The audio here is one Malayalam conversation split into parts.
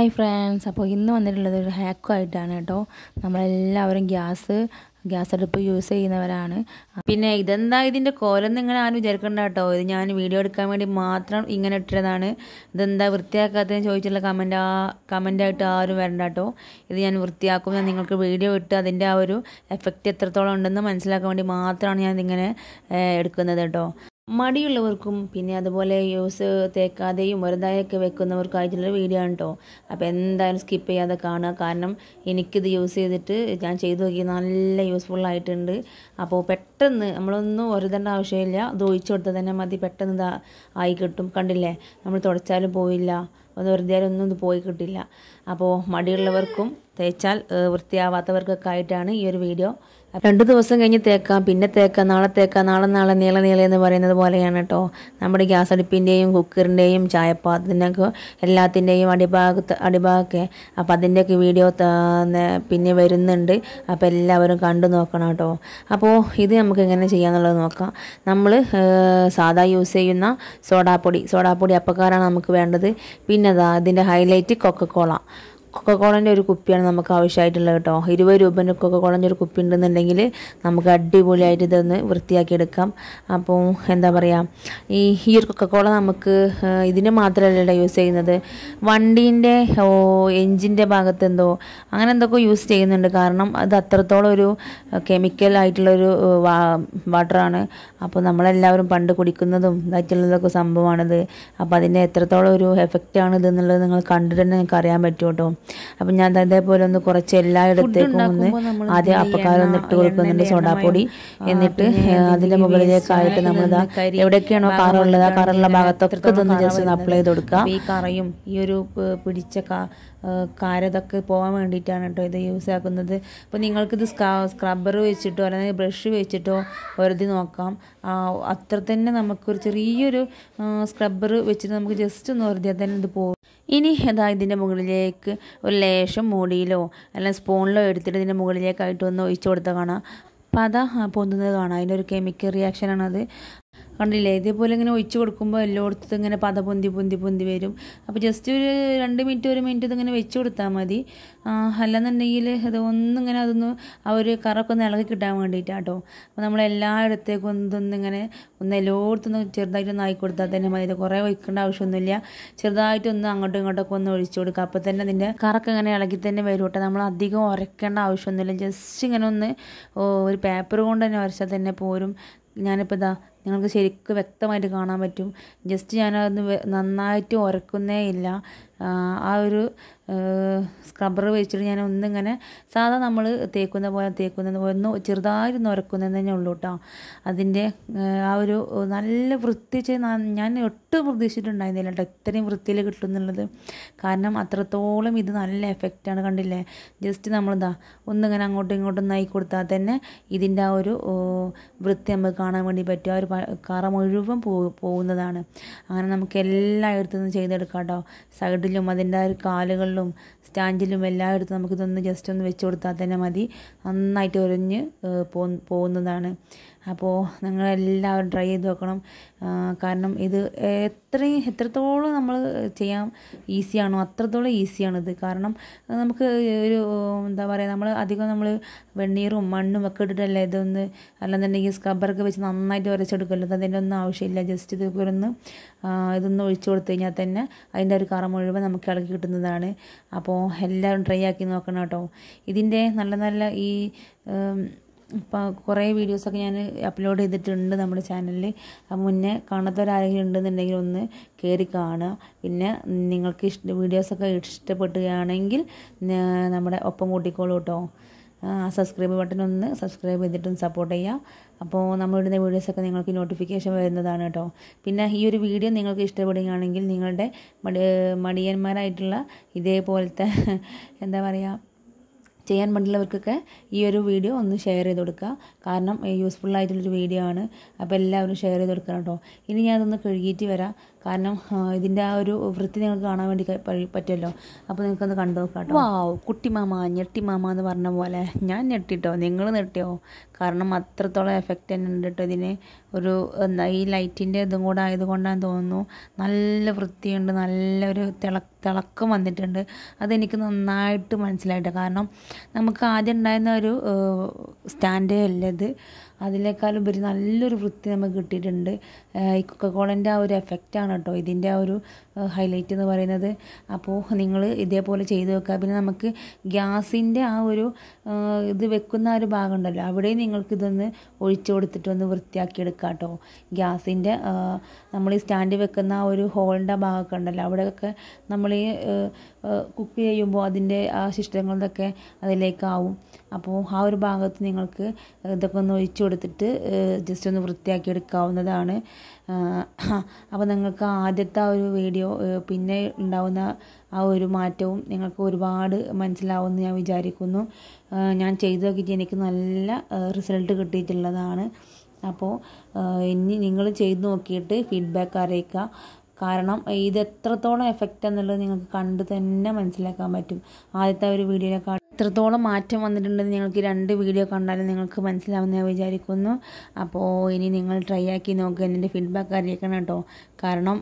ഹായ് ഫ്രണ്ട്സ്, അപ്പോൾ ഇന്ന് വന്നിട്ടുള്ളത് ഒരു ഹാക്കുമായിട്ടാണ് കേട്ടോ. നമ്മളെല്ലാവരും ഗ്യാസ് അടുപ്പ് യൂസ് ചെയ്യുന്നവരാണ്. പിന്നെ ഇതെന്താ ഇതിൻ്റെ കോലം ഇങ്ങനെ ആരും വിചാരിക്കണ്ട കേട്ടോ. ഇത് ഞാൻ വീഡിയോ എടുക്കാൻ വേണ്ടി മാത്രം ഇങ്ങനെ ഇട്ടതാണ്. ഇതെന്താ വൃത്തിയാക്കാത്തതെന്ന് ചോദിച്ചുള്ള കമൻ്റായിട്ട് ആരും വരണ്ട കേട്ടോ. ഇത് ഞാൻ വൃത്തിയാക്കും. ഞാൻ നിങ്ങൾക്ക് വീഡിയോ ഇട്ട് അതിൻ്റെ ആ ഒരു എഫക്റ്റ് എത്രത്തോളം ഉണ്ടെന്ന് മനസ്സിലാക്കാൻ വേണ്ടി മാത്രമാണ് ഞാൻ ഇതിങ്ങനെ എടുക്കുന്നത് കേട്ടോ. മടിയുള്ളവർക്കും പിന്നെ അതുപോലെ യൂസ് തേക്കാതെയും വെറുതായൊക്കെ വെക്കുന്നവർക്കായിട്ടുള്ള വീഡിയോ ആണ് കേട്ടോ. അപ്പോൾ എന്തായാലും സ്കിപ്പ് ചെയ്യാതെ കാണുക. കാരണം എനിക്കിത് യൂസ് ചെയ്തിട്ട് ഞാൻ ചെയ്തു നോക്കി, നല്ല യൂസ്ഫുള്ളായിട്ടുണ്ട്. അപ്പോൾ പെട്ടെന്ന് നമ്മളൊന്നും ഒരുതേണ്ട ആവശ്യമില്ല, ഇത് ഒഴിച്ചു കൊടുത്താൽ തന്നെ മതി, പെട്ടെന്ന് ഇത് ആയി കിട്ടും. കണ്ടില്ലേ, നമ്മൾ തുടച്ചാലും പോയില്ല, ഒന്ന് വെറുതെ ഒന്നും ഇത് പോയി കിട്ടില്ല. അപ്പോൾ മടിയുള്ളവർക്കും തേച്ചാൽ വൃത്തിയാവാത്തവർക്കൊക്കെ ആയിട്ടാണ് ഈ ഒരു വീഡിയോ. 2 ദിവസം കഴിഞ്ഞ് തേക്കാം, പിന്നെ തേക്കാം, നാളെ നീളെ എന്ന് പറയുന്നത് പോലെയാണ് കേട്ടോ. നമ്മുടെ ഗ്യാസ് അടുപ്പിൻ്റെയും കുക്കറിൻ്റെയും ചായപ്പാത്രത്തിൻ്റെയൊക്കെ എല്ലാത്തിൻ്റെയും അടിഭാഗമൊക്കെ. അപ്പോൾ അതിൻ്റെയൊക്കെ വീഡിയോ പിന്നെ വരുന്നുണ്ട്. അപ്പോൾ എല്ലാവരും കണ്ടു നോക്കണം കേട്ടോ. അപ്പോൾ ഇത് നമുക്ക് എങ്ങനെ ചെയ്യാമെന്നുള്ളത് നോക്കാം. നമ്മൾ സാധാ യൂസ് ചെയ്യുന്ന സോഡാപ്പൊടി അപ്പക്കാരാണ് നമുക്ക് വേണ്ടത്. പിന്നെ ഇതിൻ്റെ ഹൈലൈറ്റ് കൊക്കക്കോളൻ്റെ ഒരു കുപ്പിയാണ് നമുക്ക് ആവശ്യമായിട്ടുള്ളത് കേട്ടോ. 20 രൂപേൻ്റെ കൊക്കക്കോളൻ്റെ ഒരു കുപ്പി ഉണ്ടെന്നുണ്ടെങ്കിൽ നമുക്ക് അടിപൊളിയായിട്ട് ഇതൊന്ന് വൃത്തിയാക്കിയെടുക്കാം. അപ്പോൾ എന്താ പറയുക, ഈ ഒരു കൊക്കക്കോള നമുക്ക് ഇതിന് മാത്രമല്ല യൂസ് ചെയ്യുന്നത്, വണ്ടീൻ്റെ എൻജിൻ്റെ ഭാഗത്ത് അങ്ങനെ എന്തൊക്കെ യൂസ് ചെയ്യുന്നുണ്ട്. കാരണം അത് അത്രത്തോളം ഒരു കെമിക്കൽ ആയിട്ടുള്ളൊരു വാട്ടറാണ്. അപ്പോൾ നമ്മളെല്ലാവരും പണ്ട് കുടിക്കുന്നതും ഇതായിട്ടുള്ളതൊക്കെ സംഭവമാണിത്. അപ്പോൾ അതിൻ്റെ എത്രത്തോളം ഒരു എഫക്റ്റാണ് ഇതെന്നുള്ളത് നിങ്ങൾ കണ്ടിട്ട് തന്നെ നിങ്ങൾക്ക് അറിയാൻ പറ്റും കേട്ടോ. അപ്പം ഞാൻ അതേപോലെ ഒന്ന് കുറച്ച് എല്ലായിടത്തേക്കും ഒന്ന് ആദ്യം അപ്പക്കാരം ഒന്ന് ഇട്ട് കൊടുക്കുന്നുണ്ട് സോഡാപ്പൊടി. എന്നിട്ട് അതിൻ്റെ മുകളിലേക്കായിട്ട് നമ്മളിതാ എവിടെയൊക്കെയാണോ കറുള്ളത് ആ കറുള്ള ഭാഗത്തൊക്കെ ഇതൊന്ന് ജസ്റ്റ് ഒന്ന് അപ്ലൈ ചെയ്ത് കൊടുക്കുക. ഈ കറയും ഈ ഒരു പിടിച്ച കാരതൊക്കെ പോകാൻ വേണ്ടിയിട്ടാണ് കേട്ടോ ഇത് യൂസ് ആക്കുന്നത്. അപ്പോൾ നിങ്ങൾക്കിത് സ്ക്രബ്ബർ വെച്ചിട്ടോ അല്ലെങ്കിൽ ബ്രഷ് വെച്ചിട്ടോ വെറുതെ നോക്കാം. അത്ര തന്നെ നമുക്കൊരു ചെറിയൊരു സ്ക്രബ്ബർ വെച്ചിട്ട് നമുക്ക് ജസ്റ്റ് ഒന്ന് വെറുതെ തന്നെ ഇത് പോകും. ഇനി ഇതിൻ്റെ മുകളിലേക്ക് ഒരു ലേശം മൂടിയിലോ അല്ലെങ്കിൽ സ്പൂണിലോ എടുത്തിട്ട് ഇതിൻ്റെ മുകളിലേക്കായിട്ട് ഒന്ന് ഒഴിച്ചു കൊടുത്താൽ കാണാം. അപ്പോൾ അതാ പൊന്തുന്നത് കാണാം. അതിൻ്റെ ഒരു കെമിക്കൽ റിയാക്ഷനാണത്. കണ്ടില്ലേ, ഇതേപോലെ ഇങ്ങനെ ഒഴിച്ചു കൊടുക്കുമ്പോൾ എല്ലായിടത്തും ഇങ്ങനെ പൊന്തി വരും. അപ്പോൾ ജസ്റ്റ് ഒരു 2 മിനിറ്റ് 1 മിനിറ്റ് ഇതിങ്ങനെ വെച്ച് കൊടുത്താൽ മതി. അല്ലെന്നുണ്ടെങ്കിൽ ഇത് ഒന്നിങ്ങനെ അതൊന്ന് ആ ഒരു കറൊക്കെ ഒന്ന് ഇളകി കിട്ടാൻ വേണ്ടിയിട്ടാട്ടോ. അപ്പോൾ നമ്മൾ എല്ലായിടത്തേക്കും ഒന്നിങ്ങനെ എല്ലായിടത്തും ചെറുതായിട്ടൊന്ന് ആയി കൊടുത്താൽ തന്നെ മതി. ഇത് കുറേ ഒഴിക്കേണ്ട ആവശ്യമൊന്നുമില്ല, ചെറുതായിട്ടൊന്ന് അങ്ങോട്ടും ഇങ്ങോട്ടൊക്കെ ഒന്ന് ഒഴിച്ചു കൊടുക്കുക. അപ്പോൾ തന്നെ അതിൻ്റെ കറൊക്കെ ഇങ്ങനെ ഇളകി തന്നെ വരും കേട്ടോ. നമ്മൾ അധികം ഉരയ്ക്കേണ്ട ആവശ്യമൊന്നുമില്ല, ജസ്റ്റ് ഇങ്ങനെ ഒന്ന് ഒരു പേപ്പർ കൊണ്ട് തന്നെ ഉരച്ചാൽ തന്നെ പോരും. ഞാനിപ്പോൾ നിങ്ങൾക്ക് ശരിക്കും വ്യക്തമായിട്ട് കാണാൻ പറ്റും. ജസ്റ്റ് ഞാനതൊന്ന് നന്നായിട്ട് ഉരക്കുന്നേ ഇല്ല. ആ ഒരു സ്ക്രബ്ബർ വെച്ചിട്ട് ഞാൻ ഒന്നിങ്ങനെ സാധാ നമ്മൾ തേക്കുന്നത് പോലെ ഒന്ന് ചെറുതായിട്ട് ഉരക്കുന്നത് തന്നെ ഉള്ളൂ കേട്ടോ. അതിൻ്റെ ആ ഒരു നല്ല വൃത്തി ഞാൻ ഒട്ടും പ്രതീക്ഷിച്ചിട്ടുണ്ടായിരുന്നില്ല കേട്ടോ ഇത്രയും വൃത്തിയിൽ കിട്ടും എന്നുള്ളത്. കാരണം അത്രത്തോളം ഇത് നല്ല എഫക്റ്റാണ്. കണ്ടില്ലേ, ജസ്റ്റ് നമ്മളിതാ ഒന്നിങ്ങനെ അങ്ങോട്ടും ഇങ്ങോട്ടും നായി കൊടുത്താൽ തന്നെ ഇതിൻ്റെ ആ ഒരു വൃത്തി നമുക്ക് കാണാൻ വേണ്ടി പറ്റും. ആ ഒരു കറ മുഴുവൻ പോകുന്നതാണ്. അങ്ങനെ നമുക്ക് എല്ലായിടത്തും ചെയ്തെടുക്കാം കേട്ടോ. സൈഡിലും അതിൻ്റെ ആ ഒരു കാലുകളിലും സ്റ്റാൻഡിലും എല്ലായിടത്തും നമുക്കിതൊന്ന് ജസ്റ്റ് ഒന്ന് വെച്ച് കൊടുത്താൽ തന്നെ മതി, നന്നായിട്ട് ഉരഞ്ഞ് പോകുന്നതാണ്. അപ്പോൾ നിങ്ങളെല്ലാവരും ട്രൈ ചെയ്ത് നോക്കണം. കാരണം ഇത് എത്രത്തോളം നമ്മൾ ചെയ്യാൻ ഈസിയാണോ അത്രത്തോളം ഈസിയാണിത്. കാരണം നമുക്ക് ഒരു എന്താ പറയുക, നമ്മൾ വെണ്ണീറും മണ്ണും ഒക്കെ ഇട്ടിട്ടല്ലേ ഇതൊന്ന്, അല്ലെന്നുണ്ടെങ്കിൽ സ്ക്രബ്ബറൊക്കെ വെച്ച് നന്നായിട്ട് ഉരച്ചെടുക്കുമല്ലോ. അതിൻ്റെ ഒന്നും ആവശ്യമില്ല. ജസ്റ്റ് ഇതൊന്ന് ഒഴിച്ചു കൊടുത്തു കഴിഞ്ഞാൽ തന്നെ അതിൻ്റെ ഒരു കറ മുഴുവൻ നമുക്ക് ഇളക്കി കിട്ടുന്നതാണ്. അപ്പോൾ എല്ലാവരും ട്രൈ ആക്കി നോക്കണം കേട്ടോ. ഇതിൻ്റെ നല്ല ഈ ഇപ്പോൾ കുറേ വീഡിയോസൊക്കെ ഞാൻ അപ്ലോഡ് ചെയ്തിട്ടുണ്ട് നമ്മുടെ ചാനലിൽ. മുന്നേ കാണാത്തവരാരെങ്കിലും ഉണ്ടെന്നുണ്ടെങ്കിൽ ഒന്ന് കയറി കാണുക. പിന്നെ നിങ്ങൾക്ക് വീഡിയോസൊക്കെ ഇഷ്ടപ്പെടുകയാണെങ്കിൽ നമ്മുടെ ഒപ്പം കൂട്ടിക്കോളൂ കേട്ടോ. സബ്സ്ക്രൈബ് ബട്ടൺ ഒന്ന് സബ്സ്ക്രൈബ് ചെയ്തിട്ടൊന്ന് സപ്പോർട്ട് ചെയ്യുക. അപ്പോൾ നമ്മളിടുന്ന വീഡിയോസൊക്കെ നിങ്ങൾക്ക് നോട്ടിഫിക്കേഷൻ വരുന്നതാണ് കേട്ടോ. പിന്നെ ഈ ഒരു വീഡിയോ നിങ്ങൾക്ക് ഇഷ്ടപ്പെടുകയാണെങ്കിൽ നിങ്ങളുടെ മടിയന്മാരായിട്ടുള്ള ഇതേപോലത്തെ എന്താ പറയുക ചെയ്യാൻ പറ്റുന്നവർക്കൊക്കെ ഈ ഒരു വീഡിയോ ഒന്ന് ഷെയർ ചെയ്ത് കൊടുക്കുക. കാരണം യൂസ്ഫുള്ളായിട്ടുള്ളൊരു വീഡിയോ ആണ്. അപ്പോൾ എല്ലാവരും ഷെയർ ചെയ്ത് കൊടുക്കണം കേട്ടോ. ഇനി ഞാനതൊന്ന് കഴുകിയിട്ട് വരാം. കാരണം ഇതിൻ്റെ ആ ഒരു വൃത്തി നിങ്ങൾക്ക് കാണാൻ വേണ്ടി പറ്റുമല്ലോ. അപ്പോൾ നിങ്ങൾക്കൊന്ന് കണ്ടു നോക്കാം കേട്ടോ. വാവ്, കുട്ടി മാമ ഞെട്ടി മാമ എന്ന് പറഞ്ഞ പോലെ ഞാൻ ഞെട്ടിട്ടോ, നിങ്ങൾ ഞെട്ടിയോ? കാരണം അത്രത്തോളം എഫക്റ്റ് തന്നെ ഉണ്ട് കേട്ടോ ഇതിന്. ഒരു എന്താ ഈ ലൈറ്റിൻ്റെ ഇതും കൂടെ ആയതുകൊണ്ടാണെന്ന് തോന്നുന്നു നല്ല വൃത്തിയുണ്ട്, നല്ലൊരു തിളക്കം വന്നിട്ടുണ്ട്. അതെനിക്ക് നന്നായിട്ട് മനസ്സിലായിട്ട്. കാരണം നമുക്ക് ആദ്യം ഉണ്ടായിരുന്ന ഒരു സ്റ്റാൻഡേ അല്ല ഇത്, അതിനേക്കാളും ഉപരി നല്ലൊരു വൃത്തി നമുക്ക് കിട്ടിയിട്ടുണ്ട്. ഈ കൊക്കക്കോളൻ്റെ ആ ഒരു എഫക്റ്റാണ് കേട്ടോ ഇതിൻ്റെ ആ ഒരു ഹൈലൈറ്റ് എന്ന് പറയുന്നത്. അപ്പോൾ നിങ്ങൾ ഇതേപോലെ ചെയ്ത് വെക്കുക. പിന്നെ നമുക്ക് ഗ്യാസിൻ്റെ ആ ഒരു ഇത് വെക്കുന്ന ആ ഒരു ഭാഗം ഉണ്ടല്ലോ, അവിടെയും നിങ്ങൾക്കിതൊന്ന് ഒഴിച്ചു കൊടുത്തിട്ടൊന്ന് വൃത്തിയാക്കി എടുക്കുക കേട്ടോ. ഗ്യാസിൻ്റെ നമ്മൾ ഈ സ്റ്റാൻഡ് വെക്കുന്ന ആ ഒരു ഹോളിൻ്റെ ഭാഗമൊക്കെ ഉണ്ടല്ലോ, അവിടെയൊക്കെ നമ്മൾ ഈ കുക്ക് ചെയ്യുമ്പോൾ അതിൻ്റെ ആ ശിഷ്ടങ്ങളൊക്കെ അതിലേക്കാവും. അപ്പോൾ ആ ഒരു ഭാഗത്ത് നിങ്ങൾക്ക് ഇതൊക്കെ ഒന്ന് ഒഴിച്ചു കൊടുത്തിട്ട് ജസ്റ്റ് ഒന്ന് വൃത്തിയാക്കി എടുക്കാവുന്നതാണ്. അപ്പോൾ നിങ്ങൾക്ക് ആദ്യത്തെ ആ ഒരു വീഡിയോ പിന്നെ ഉണ്ടാവുന്ന ആ ഒരു മാറ്റവും നിങ്ങൾക്ക് ഒരുപാട് മനസ്സിലാവുമെന്ന് ഞാൻ വിചാരിക്കുന്നു. ഞാൻ ചെയ്തു നോക്കിയിട്ട് എനിക്ക് നല്ല റിസൾട്ട് കിട്ടിയിട്ടുള്ളതാണ്. അപ്പോൾ ഇനി നിങ്ങൾ ചെയ്ത് നോക്കിയിട്ട് ഫീഡ്ബാക്ക് അറിയിക്കുക. കാരണം ഇത് എത്രത്തോളം എഫക്റ്റ് എന്നുള്ളത് നിങ്ങൾക്ക് കണ്ട് തന്നെ മനസ്സിലാക്കാൻ പറ്റും. ആദ്യത്തെ ഒരു വീഡിയോയിലേക്കാൾ എത്രത്തോളം മാറ്റം വന്നിട്ടുണ്ടെന്ന് നിങ്ങൾക്ക് 2 വീഡിയോ കണ്ടാലും നിങ്ങൾക്ക് മനസ്സിലാവുമെന്ന് ഞാൻ വിചാരിക്കുന്നു. അപ്പോൾ ഇനി നിങ്ങൾ ട്രൈ ആക്കി നോക്കുക, എൻ്റെ ഫീഡ്ബാക്ക് അറിയിക്കണം കേട്ടോ. കാരണം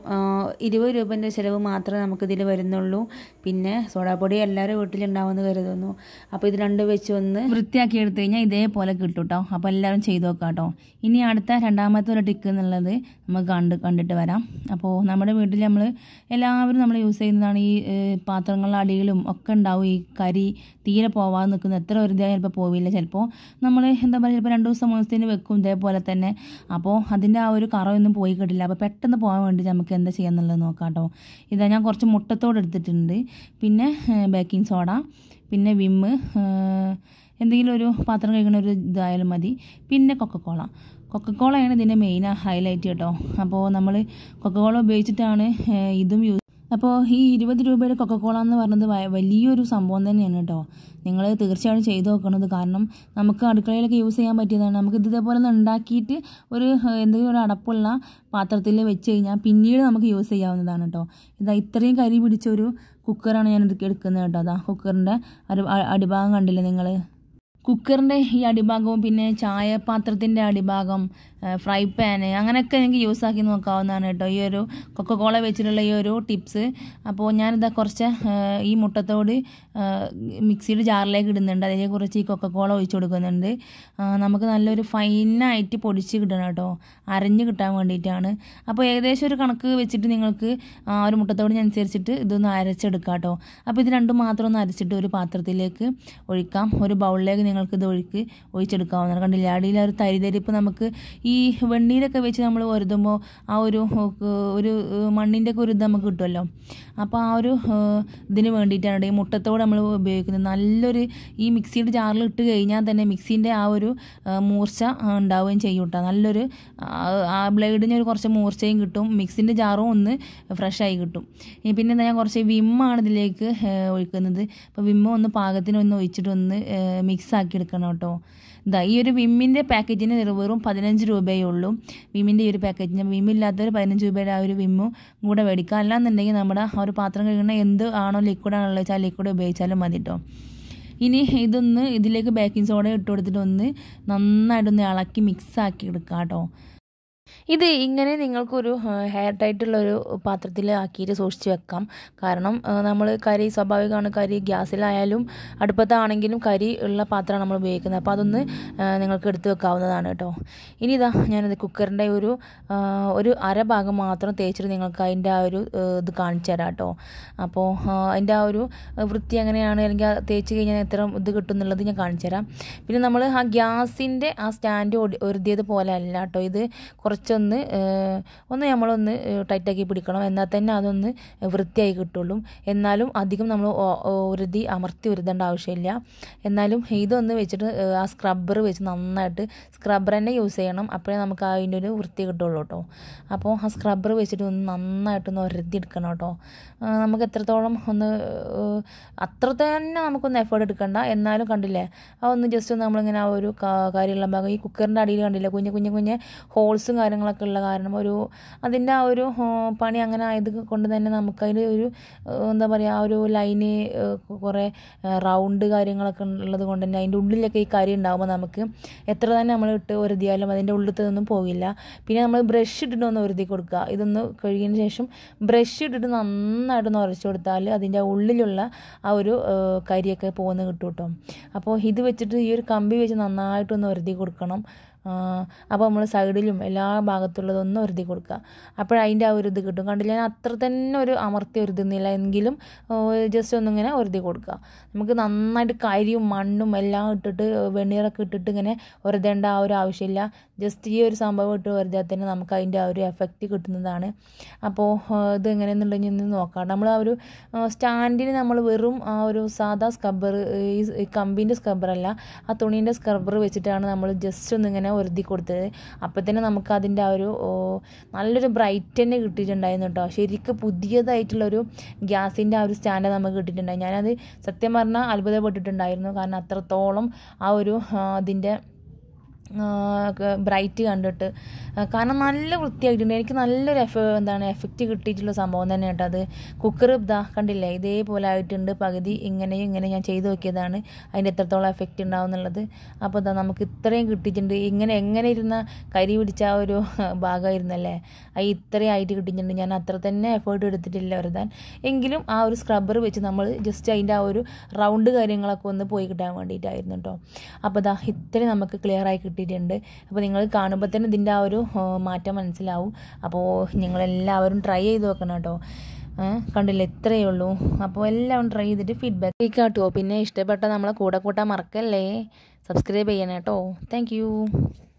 20 രൂപേൻ്റെ ചിലവ് മാത്രമേ നമുക്കിതിൽ വരുന്നുള്ളൂ. പിന്നെ സോഡാപ്പൊടി എല്ലാവരും വീട്ടിലുണ്ടാവുമെന്ന് കരുതുന്നു. അപ്പോൾ ഇത് 2 വെച്ച് ഒന്ന് വൃത്തിയാക്കി എടുത്തു കഴിഞ്ഞാൽ ഇതേപോലെ കിട്ടും കേട്ടോ. അപ്പോൾ എല്ലാവരും ചെയ്ത് നോക്കാം കേട്ടോ. ഇനി അടുത്ത രണ്ടാമത്തെ ഒരു ടിക്ക് എന്നുള്ളത് നമുക്ക് കണ്ടിട്ട് വരാം. അപ്പോൾ നമ്മുടെ വീട്ടിൽ എല്ലാവരും നമ്മൾ യൂസ് ചെയ്യുന്നതാണ് ഈ പാത്രങ്ങളുടെ അടിയിലും ഒക്കെ ഉണ്ടാവും ഈ കരി തീരെ പോവാതെ നിൽക്കുന്നത്. എത്ര വെറുതെയായി ചിലപ്പോൾ പോവില്ല. ചിലപ്പോൾ നമ്മൾ എന്താ പറയുക, ചിലപ്പോൾ 2 ദിവസം 3 ദിവസത്തിന് വെക്കും ഇതേപോലെ തന്നെ. അപ്പോൾ അതിൻ്റെ ആ ഒരു കറയൊന്നും പോയി കിട്ടില്ല. അപ്പോൾ പെട്ടെന്ന് പോകാൻ വേണ്ടി നമുക്ക് എന്താ ചെയ്യാന്നുള്ളത് നോക്കാം കേട്ടോ. ഇതാ ഞാൻ കുറച്ച് മുട്ടത്തോട് എടുത്തിട്ടുണ്ട്, പിന്നെ ബേക്കിംഗ് സോഡ, പിന്നെ വിമ്മ്, എന്തെങ്കിലും ഒരു പാത്രം കഴിക്കുന്ന ഒരു ഇതായാലും മതി, പിന്നെ കൊക്കക്കോളയാണ് ഇതിൻ്റെ മെയിൻ ഹൈലൈറ്റ് കേട്ടോ. അപ്പോൾ നമ്മൾ കൊക്കക്കോള ഉപയോഗിച്ചിട്ടാണ് ഇതും യൂസ്. അപ്പോൾ ഈ 20 രൂപയുടെ കൊക്കക്കോള എന്ന് പറഞ്ഞത് വലിയൊരു സംഭവം തന്നെയാണ് കേട്ടോ. നിങ്ങൾ തീർച്ചയായും ചെയ്ത് നോക്കണത്. കാരണം നമുക്ക് അടുക്കളയിലൊക്കെ യൂസ് ചെയ്യാൻ പറ്റിയതാണ്. നമുക്ക് ഇതേപോലെ ഒന്ന് ഉണ്ടാക്കിയിട്ട് ഒരു എന്തെങ്കിലും ഒരു അടപ്പുള്ള പാത്രത്തിൽ വെച്ച് കഴിഞ്ഞാൽ പിന്നീട് നമുക്ക് യൂസ് ചെയ്യാവുന്നതാണ് കേട്ടോ. ഇതാ ഇത്രയും കരി പിടിച്ചൊരു കുക്കറാണ് ഞാൻ എടുക്കുന്നത് കേട്ടോ. അതാ കുക്കറിൻ്റെ അടിഭാഗം കണ്ടില്ലേ നിങ്ങൾ? കുക്കറിൻ്റെ ഈ അടിഭാഗവും പിന്നെ ചായപാത്രത്തിൻ്റെ അടിഭാഗം, ഫ്രൈ പാന്, അങ്ങനെയൊക്കെ നിങ്ങൾക്ക് യൂസ് ആക്കി നോക്കാവുന്നതാണ് കേട്ടോ ഈ ഒരു കൊക്കക്കോള വെച്ചിട്ടുള്ള ഈ ഒരു ടിപ്സ്. അപ്പോൾ ഞാനിതാ കുറച്ച് ഈ മുട്ടത്തോട് മിക്സിയുടെ ജാറിലേക്ക് ഇടുന്നുണ്ട്. അതിലേക്ക് കുറച്ച് ഈ കൊക്കക്കോള ഒഴിച്ച് കൊടുക്കുന്നുണ്ട്. നമുക്ക് നല്ലൊരു ഫൈനായിട്ട് പൊടിച്ച് കിട്ടണം കേട്ടോ, അരഞ്ഞ് കിട്ടാൻ വേണ്ടിയിട്ടാണ്. അപ്പോൾ ഏകദേശം ഒരു കണക്ക് വെച്ചിട്ട് നിങ്ങൾക്ക് ആ ഒരു മുട്ടത്തോടിനനുസരിച്ചിട്ട് ഇതൊന്ന് അരച്ചെടുക്കാം കേട്ടോ. അപ്പോൾ ഇത് രണ്ടും മാത്രം ഒന്ന് അരച്ചിട്ട് ഒരു പാത്രത്തിലേക്ക് ഒഴിക്കാം. ഒരു ബൗളിലേക്ക് നിങ്ങൾക്കിത് ഒഴിച്ചെടുക്കാവുന്നതാണ്. കണ്ടില്ല, അടിയിൽ ഒരു തരിതരിപ്പ് നമുക്ക് ഈ വെണ്ണീരൊക്കെ വെച്ച് നമ്മൾ ഒരുതുമ്പോൾ ആ ഒരു മണ്ണിൻ്റെ ഒക്കെ ഒരു ഇത് നമുക്ക് കിട്ടുമല്ലോ. അപ്പോൾ ആ ഒരു ഇതിന് വേണ്ടിയിട്ടാണ് ഈ മുട്ടത്തോട് നമ്മൾ ഉപയോഗിക്കുന്നത്. നല്ലൊരു ഈ മിക്സിയുടെ ജാറിൽ ഇട്ട് കഴിഞ്ഞാൽ തന്നെ മിക്സീൻ്റെ ആ ഒരു മൂർച്ച ഉണ്ടാവുകയും ചെയ്യും കേട്ടോ. നല്ലൊരു ആ ബ്ലേഡിന് ഒരു കുറച്ച് മൂർച്ചയും കിട്ടും, മിക്സിൻ്റെ ജാറും ഒന്ന് ഫ്രഷായി കിട്ടും. പിന്നെ ഞാൻ കുറച്ച് വിമ്മാണ് ഇതിലേക്ക് ഒഴിക്കുന്നത്. അപ്പോൾ വിമ്മ ഒന്ന് പാകത്തിനൊന്ന് ഒഴിച്ചിട്ടൊന്ന് മിക്സ് ആക്കി എടുക്കണം കേട്ടോ. ഇതാ ഈ ഒരു വിമ്മിൻ്റെ പാക്കറ്റിന് വെറും 15 രൂപയേ ഉള്ളൂ. വിമ്മിൻ്റെ ഈ ഒരു പാക്കറ്റിന് വിമ്മില്ലാത്തൊരു 15 രൂപയുടെ ആ ഒരു വിമ്മും കൂടെ മേടിക്കുക. അല്ലാന്നുണ്ടെങ്കിൽ നമ്മുടെ ആ ഒരു പാത്രം കഴുകുന്ന എന്ത് ആണോ ലിക്വിഡാണുള്ളത് വെച്ചാൽ ലിക്വിഡ് ഉപയോഗിച്ചാലും മതി കേട്ടോ. ഇനി ഇതിലേക്ക് ബേക്കിംഗ് സോഡ ഇട്ട് കൊടുത്തിട്ട് ഒന്ന് നന്നായിട്ടൊന്ന് ഇളക്കി മിക്സാക്കി എടുക്കുക കേട്ടോ. ഇത് ഇങ്ങനെ നിങ്ങൾക്കൊരു ഹെയർ ടൈറ്റുള്ളൊരു പാത്രത്തിൽ ആക്കിയിട്ട് സൂക്ഷിച്ച് വെക്കാം. കാരണം നമ്മൾ കരി സ്വാഭാവികമാണ്, കരി ഗ്യാസിലായാലും അടുപ്പത്താണെങ്കിലും കരി ഉള്ള പാത്രമാണ് നമ്മൾ ഉപയോഗിക്കുന്നത്. അപ്പോൾ അതൊന്ന് നിങ്ങൾക്ക് എടുത്ത് വെക്കാവുന്നതാണ് കേട്ടോ. ഇനി ഇതാ ഞാനത് കുക്കറിൻ്റെ ഒരു അരഭാഗം മാത്രം തേച്ചിട്ട് നിങ്ങൾക്ക് അതിൻ്റെ ആ ഒരു ഇത് കാണിച്ചു തരാം കേട്ടോ. അപ്പോൾ അതിൻ്റെ ആ ഒരു വൃത്തി എങ്ങനെയാണ്, അല്ലെങ്കിൽ തേച്ച് കഴിഞ്ഞാൽ എത്ര ഇത് കിട്ടും എന്നുള്ളത് ഞാൻ കാണിച്ചു തരാം. പിന്നെ നമ്മൾ ആ ഗ്യാസിൻ്റെ ആ സ്റ്റാൻഡ് ഒരുതിയത് പോലെ അല്ല കേട്ടോ. ഇത് കുറച്ചൊന്ന് നമ്മളൊന്ന് ടൈറ്റാക്കി പിടിക്കണം, എന്നാൽ തന്നെ അതൊന്ന് വൃത്തിയായി കിട്ടുള്ളൂ. എന്നാലും അധികം നമ്മൾ അമർത്തി ഉരുതേണ്ട ആവശ്യമില്ല. എന്നാലും ഇതൊന്ന് വെച്ചിട്ട് ആ സ്ക്രബ്ബർ വെച്ച് നന്നായിട്ട് സ്ക്രബ്ബർ തന്നെ യൂസ് ചെയ്യണം, അപ്പോഴേ നമുക്ക് അതിൻ്റെ ഒരു വൃത്തി കിട്ടുള്ളൂ കേട്ടോ. അപ്പോൾ ആ സ്ക്രബ്ബർ വെച്ചിട്ട് ഒന്ന് നന്നായിട്ടൊന്ന് ഉരതി എടുക്കണം കേട്ടോ. നമുക്ക് എത്രത്തോളം അത്ര തന്നെ നമുക്കൊന്ന് എഫേർട്ട് എടുക്കണ്ട. എന്നാലും കണ്ടില്ലേ, അതൊന്ന് ജസ്റ്റ് ഒന്ന് നമ്മളിങ്ങനെ ആ ഒരു കാര്യമുള്ള ഭാഗം ഈ കുക്കറിൻ്റെ അടിയിൽ കണ്ടില്ലേ കുഞ്ഞ് ഹോൾസും കാര്യങ്ങളും കാര്യങ്ങളൊക്കെ ഉള്ള കാരണം അതിൻ്റെ ആ ഒരു പണി അങ്ങനെ ആയത് കൊണ്ട് തന്നെ നമുക്കതിൽ എന്താ പറയുക ആ ഒരു ലൈന് കുറേ റൗണ്ട് കാര്യങ്ങളൊക്കെ ഉള്ളത് കൊണ്ട് തന്നെ അതിൻ്റെ ഉള്ളിലൊക്കെ ഈ കരി ഉണ്ടാകുമ്പോൾ നമുക്ക് എത്ര തന്നെ നമ്മൾ ഇട്ട് ഒരുതിയാലും അതിൻ്റെ ഉള്ളിലത്തൊന്നും പോകില്ല. പിന്നെ നമ്മൾ ബ്രഷ് ഇട്ടിട്ട് ഒന്ന് ഒരുതി കൊടുക്കുക. ഇതൊന്ന് കഴുകിയതിന് ശേഷം ബ്രഷ് ഇട്ടിട്ട് നന്നായിട്ടൊന്ന് ഉരച്ചു കൊടുത്താൽ അതിൻ്റെ ഉള്ളിലുള്ള ആ ഒരു കരിയൊക്കെ പോകുന്ന കിട്ടും കേട്ടോ. അപ്പോൾ ഇത് വെച്ചിട്ട് ഈ ഒരു കമ്പി വെച്ച് നന്നായിട്ടൊന്ന് ഒരുതി കൊടുക്കണം. അപ്പോൾ നമ്മൾ സൈഡിലും എല്ലാ ഭാഗത്തുള്ളതൊന്നും ഒരുതി കൊടുക്കുക. അപ്പോഴതിൻ്റെ ആ ഒരു ഇത് കിട്ടും. കണ്ടില്ല, ഞാൻ അത്ര തന്നെ ഒരു അമർത്തി ഒരുതുന്നില്ല എങ്കിലും ജസ്റ്റ് ഒന്നിങ്ങനെ ഒരുതി കൊടുക്കുക. നമുക്ക് നന്നായിട്ട് കരിയും മണ്ണും എല്ലാം ഇട്ടിട്ട് വെണ്ണീറൊക്കെ ഇട്ടിട്ട് ഇങ്ങനെ ഒരുതേണ്ട ആ ഒരു ആവശ്യമില്ല. ജസ്റ്റ് ഈ ഒരു സംഭവം ഇട്ട് ഒരുതിയാൽ തന്നെ നമുക്ക് അതിൻ്റെ ആ ഒരു എഫക്റ്റ് കിട്ടുന്നതാണ്. അപ്പോൾ ഇത് എങ്ങനെയെന്നുണ്ടെങ്കിൽ ഒന്ന് നോക്കാം. നമ്മൾ ആ ഒരു സ്റ്റാൻഡിന് നമ്മൾ വെറും ആ ഒരു സാധാ സ്ക്രബ്ബർ, ഈ കമ്പിൻ്റെ സ്ക്രബ്ബറല്ല, ആ തുണീൻ്റെ സ്ക്രബ്ബർ വെച്ചിട്ടാണ് നമ്മൾ ജസ്റ്റ് ഒന്നിങ്ങനെ ഒരുതി കൊടുത്തത്. അപ്പോൾ തന്നെ നമുക്ക് അതിൻ്റെ ആ ഒരു നല്ലൊരു ബ്രൈറ്റ് തന്നെ കിട്ടിയിട്ടുണ്ടായിരുന്നു കേട്ടോ. ശരിക്കും പുതിയതായിട്ടുള്ളൊരു ഗ്യാസിൻ്റെ ആ ഒരു സ്റ്റാൻഡ് നമുക്ക് കിട്ടിയിട്ടുണ്ടായി. ഞാനത് സത്യം പറഞ്ഞാൽ അത്ഭുതപ്പെട്ടിട്ടുണ്ടായിരുന്നു. കാരണം അത്രത്തോളം ആ ഒരു അതിൻ്റെ ബ്രൈറ്റ് കണ്ടിട്ട്, കാരണം നല്ല വൃത്തിയായിട്ടുണ്ട്. എനിക്ക് നല്ലൊരു എഫക്റ്റ് കിട്ടിയിട്ടുള്ള സംഭവം തന്നെ കേട്ടോ അത്. കുക്കർ ഇതാ കണ്ടില്ലേ, ഇതേപോലെ ആയിട്ടുണ്ട്. പകുതി ഇങ്ങനെ ഞാൻ ചെയ്ത് നോക്കിയതാണ് അതിൻ്റെ എത്രത്തോളം എഫക്റ്റ് ഉണ്ടാവും എന്നുള്ളത്. അപ്പോൾ ഇതാ നമുക്ക് ഇത്രയും കിട്ടിയിട്ടുണ്ട്. എങ്ങനെ ഇരുന്ന കരി പിടിച്ച ആ ഒരു ഭാഗമായിരുന്നല്ലേ, അത് ഇത്രയും ആയിട്ട് കിട്ടിയിട്ടുണ്ട്. ഞാൻ അത്ര തന്നെ എഫേർട്ട് എടുത്തിട്ടില്ല ഒരുതാൻ. എങ്കിലും ആ ഒരു സ്ക്രബ്ബർ വെച്ച് നമ്മൾ ജസ്റ്റ് അതിൻ്റെ ആ ഒരു റൗണ്ട് കാര്യങ്ങളൊക്കെ ഒന്ന് പോയി കിട്ടാൻ വേണ്ടിയിട്ടായിരുന്നു കേട്ടോ. അപ്പോൾ ഇതാ ഇത്രയും നമുക്ക് ക്ലിയർ ആയി കിട്ടിയിട്ടുണ്ട്. അപ്പോൾ നിങ്ങൾ കാണുമ്പോൾ തന്നെ ഇതിൻ്റെ ആ ഒരു മാറ്റം മനസ്സിലാവും. അപ്പോൾ നിങ്ങളെല്ലാവരും ട്രൈ ചെയ്ത് നോക്കണം കേട്ടോ. കണ്ടില്ല, ഇത്രയേ ഉള്ളൂ. അപ്പോൾ എല്ലാവരും ട്രൈ ചെയ്തിട്ട് ഫീഡ്ബാക്ക് കേട്ടോ. പിന്നെ ഇഷ്ടപ്പെട്ട നമ്മളെ കൂടെ കൂട്ടാൻ മറക്കല്ലേ, സബ്സ്ക്രൈബ് ചെയ്യണം കേട്ടോ. താങ്ക്